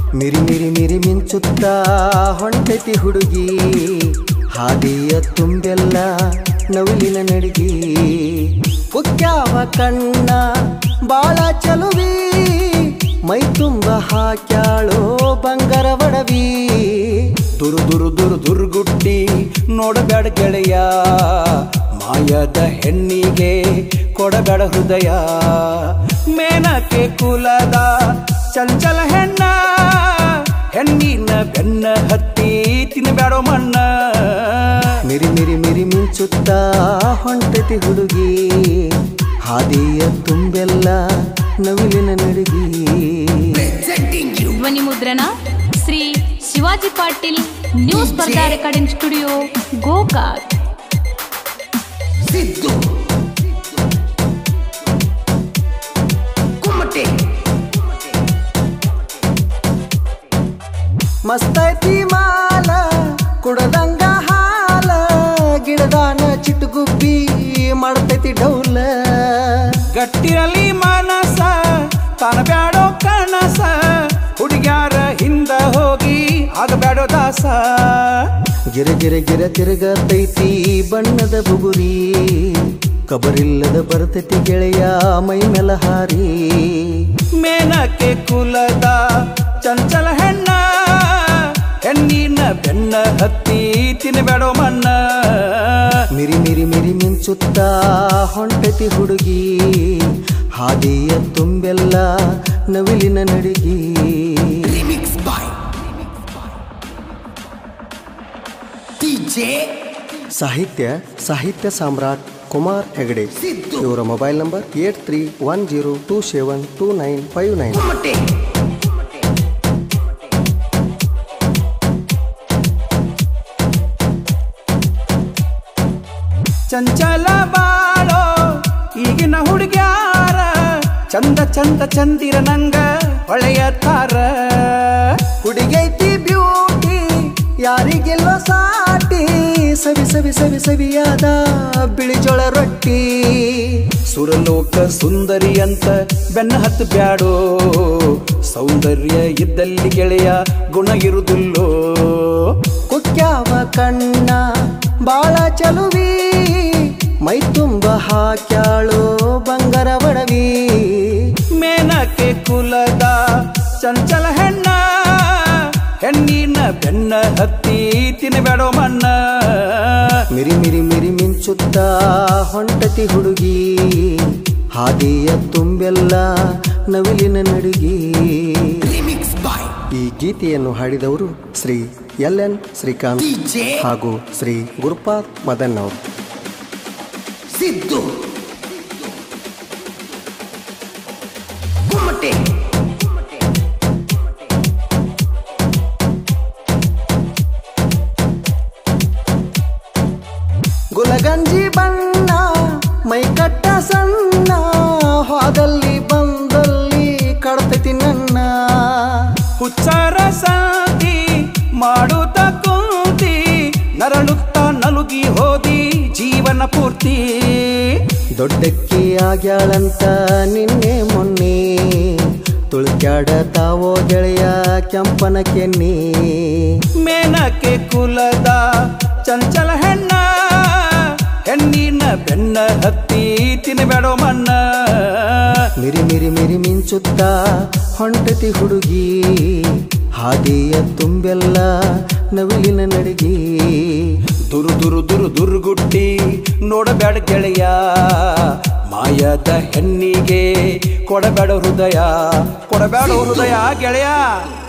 ಮಿರಿ ಮಿರಿ ಮಿರಿ ಮಿಂಚುತ್ತ ಹೊಂಟತಿ ಹುಡುಗಿ ಹಾದಿಯ ತುಂಬೆಲ್ಲ ನವಿಲಿನ ನಡಿಗಿ ಕುಕ್ಯಾವ ಕಣ್ಣ ಬಾಳ ಚಲುವಿ ಮೈ ತುಂಬ ಹಾಕ್ಯಾಳೋ ಬಂಗಾರ ಒಡವಿ ದುರು ದುರು ದುರು ದುರ್ಗುಟ್ಟಿ ನೋಡಬೇಡ ಗೆಳೆಯ ಮಾಯದ ಹೆಣ್ಣಿಗೆ ಕೊಡಬೇಡ ಹೃದಯ ಮೇನಕೆ ಕುಲದ ಚಂಚಲ ಹೆಣ್ಣ ಹೆಣ್ಣಿನ ಬೆನ್ನ ಹತ್ತಿ ತಿನ್ನಬೇಡೋ ಮಣ್ಣ ಮಿರಿ ಮಿರಿ ಮಿರಿ ಮಿಂಚುತ್ತ ಹೊಂಟತಿ ಹುಡುಗಿ ಹಾದಿಯ ತುಂಬೆಲ್ಲ ನವಿಲಿನ ನಡಿಗಿ ಧ್ವನಿ ಮುದ್ರಣ ಶ್ರೀ ಶಿವಾಜಿ ಪಾಟೀಲ್ ನ್ಯೂಸ್ ಸ್ಪರ್ಧಾ ರೆಕಾರ್ಡಿಂಗ್ ಸ್ಟುಡಿಯೋ ಗೋಕಾಕ್ ಸಿದ್ದು ಕುಮ್ಮಟೆ ಮಸ್ತೈತಿ ಮಾಲ ಕುಡದಂಗ ಹಾಲ ಗಿಡದಾನ ಚಿಟ್ಟುಗುಬ್ಬಿ ಮಾಡ್ತೈತಿ ಡೌಲ ಗಟ್ಟಿರಲಿ ಮನಸ ತಾನಬ್ಯಾಡೋ ಕನಸ ಹುಡುಗ್ಯಾರ ಹಿಂದ ಹೋಗಿ ಆಗಬ್ಯಾಡೋ ದಾಸ ಗಿರ ಗಿರ ಗಿರ ತಿರುಗತೈತಿ ಬಣ್ಣದ ಬುಗುರಿ ಕಬರಿಲ್ಲದ ಬರ್ತೈತಿ ಗೆಳೆಯ ಮೈ ಮೇಲ ಹಾರಿ ಮೇನಕೆ ಕುಲದ ಚಂಚಲ ಹೆಣ್ಣ ಹೆಣ್ಣಿನ ಬೆನ್ನ ಹತ್ತಿ ತಿನ್ನಬೇಡೋ ಮಣ್ಣ ಮಿರಿ ಮಿರಿ ಮಿರಿ ಮಿಂಚುತ್ತ ಹೊಂಟತಿ ಹುಡುಗಿ ಹಾದಿಯ ತುಂಬೆಲ್ಲ ನವಿಲಿನ ನಡಿಗಿ ಸಾಹಿತ್ಯ ಸಾಮ್ರಾಟ್ ಕುಮಾರ್ ಹೆಗಡೆ ಇವರ ಮೊಬೈಲ್ ನಂಬರ್ 8310272959 ಚಂಚಲ ಬಾಳೋ ಈಗಿನ ಹುಡುಗ್ಯಾರ ಚಂದ ಚಂದ ಚಂದಿರ ನಂಗ ಹೊಳೆಯ ತಾರ ಹುಡುಗೈತಿ ಬ್ಯೂಟಿ ಯಾರಿಗೆಲ್ಲೋ ಸಾಟಿ ಸವಿ ಸವಿ ಸವಿ ಸವಿಯಾದ ಬಿಳಿ ಜೋಳ ರೊಟ್ಟಿ ಸುರಲೋಕ ಸುಂದರಿ ಅಂತ ಬೆನ್ನ ಹತ್ತು ಬ್ಯಾಡೋ ಸೌಂದರ್ಯ ಇದ್ದಲ್ಲಿ ಗೆಳೆಯ ಗುಣ ಇರುವುದಿಲ್ಲೋ ಕುಕ್ಯಾವ ಕಣ್ಣ ಬಾಳ ಚಲುವಿ ಮೈ ತುಂಬ ಹಾಕ್ಯಾಳೋ ಬಂಗಾರ ಒಡವಿ ಮೇನಕೆ ಕುಲದ ಚಂಚಲ ಹೆಣ್ಣ ಹೆಣ್ಣಿನ ಬೆನ್ನ ಹತ್ತಿ ತಿನ್ನಬೇಡೋ ಮಣ್ಣ ಮಿರಿ ಮಿರಿ ಮಿರಿ ಮಿಂಚುತ್ತ ಹೊಂಟತಿ ಹುಡುಗಿ ಹಾದಿಯ ತುಂಬೆಲ್ಲ ನವಿಲಿನ ನಡಿಗಿ ಈ ಗೀತೆಯನ್ನು ಹಾಡಿದವರು ಶ್ರೀ LN ಶ್ರೀಕಾಂತ್ ಹಾಗೂ ಶ್ರೀ ಗುರುಪಾದ್ ಮದನ್ ಅವರು ಸಿದ್ದು ಕುಮ್ಮಟೆ ಗುಲಗಂಜಿ ಬಣ್ಣ ಮೈ ಕಟ್ಟ ಸಣ್ಣ ಹೋದಲ್ಲಿ ಬಂದಲ್ಲಿ ಕಡ್ತೈತಿ ನನ್ನ ಹುಚ್ಚಾರ ಸಾತಿ ಮಾಡುತ್ತ ಕೂತಿ ನರಳುತ್ತ ನಲುಗಿ ಹೋದಿ ಜೀವನ ಪೂರ್ತಿ ದೊಡ್ಡಕ್ಕಿ ಆಗ್ಯಾಳಂತ ನಿನ್ನೆ ಮೊನ್ನೆ ತುಳ್ಕ್ಯಾಡತಾವೋ ಗೆಳೆಯ ಕೆಂಪನ ಕೆನ್ನಿ ಮೇನಕೆ ಕುಲದ ಚಂಚಲ ಹೆಣ್ಣ ಹೆಣ್ಣಿನ ಬೆನ್ನ ಹತ್ತಿ ತಿನ್ನಬೇಡೋ ಮಣ್ಣ ಮಿರಿ ಮಿರಿ ಮಿರಿ ಮಿಂಚುತ್ತ ಹೊಂಟತಿ ಹುಡುಗಿ ಹಾದಿಯ ತುಂಬೆಲ್ಲ ನವಿಲಿನ ನಡಿಗಿ ದುರು ದುರು ದುರು ದುರ್ಗುಟ್ಟಿ ನೋಡಬೇಡ ಗೆಳೆಯ ಮಾಯದ ಹೆಣ್ಣಿಗೆ ಕೊಡಬೇಡ ಹೃದಯ ಗೆಳೆಯ